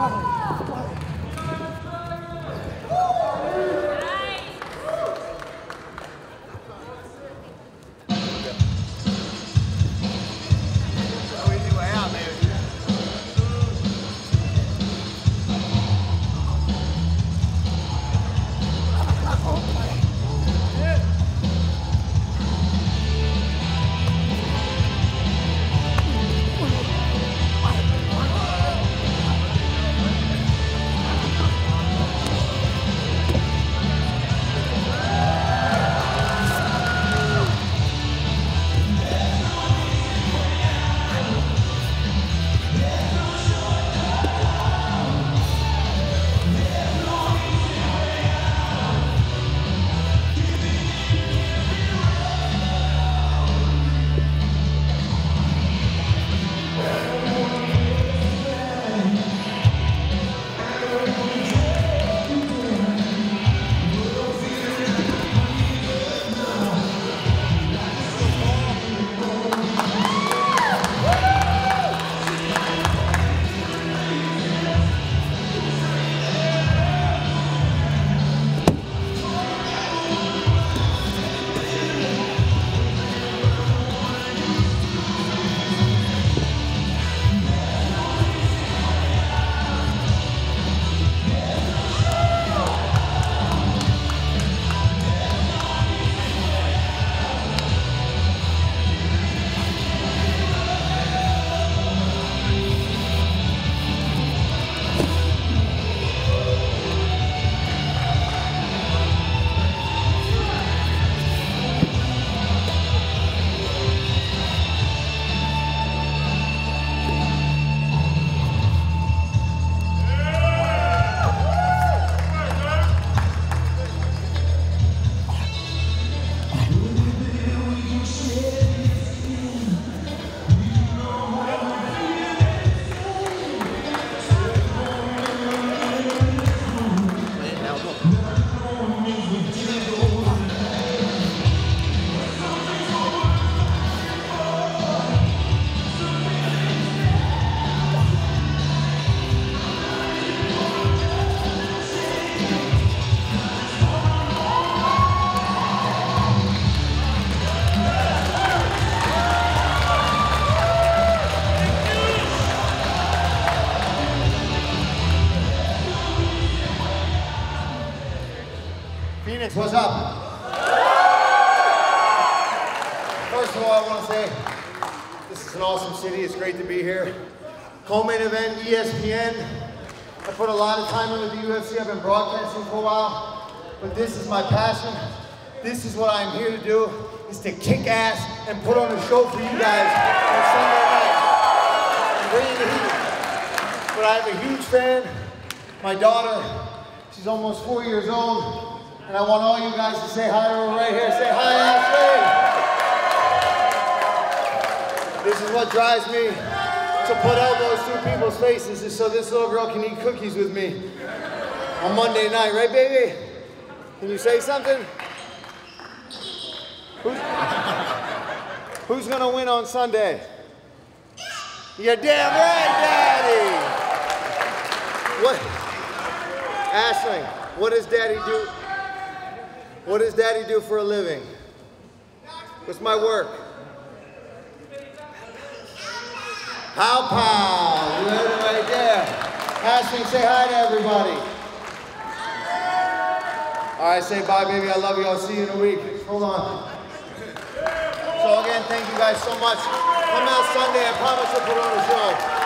Phoenix, what's up? First of all, I want to say this is an awesome city. It's great to be here. Co-main event, ESPN. I put a lot of time into the UFC. I've been broadcasting for a while, but this is my passion. This is what I'm here to do, is to kick ass and put on a show for you guys on Sunday night. Bring the heat. But I have a huge fan. My daughter, she's almost 4 years old. And I want all you guys to say hi to her right here. Say hi, Ashley. This is what drives me to put elbows through people's faces, is so this little girl can eat cookies with me on Monday night. Right, baby? Can you say something? Who's gonna win on Sunday? You're damn right, Daddy. What? Ashley, what does Daddy do? What does Daddy do for a living? What's my work? Pow pow. You heard it right there. Ashley, say hi to everybody. All right, say bye, baby. I love you. I'll see you in a week. Hold on. So again, thank you guys so much. Come out Sunday. I promise we'll put on a show.